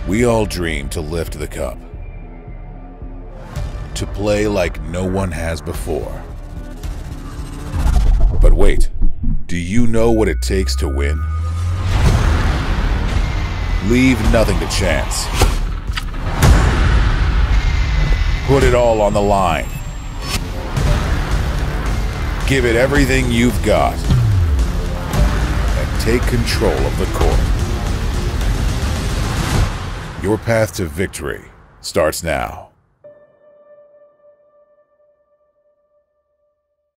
We all dream to lift the cup, to play like no one has before. But wait, do you know what it takes to win? Leave nothing to chance. Put it all on the line. Give it everything you've got, and take control of the court. Your path to victory starts now.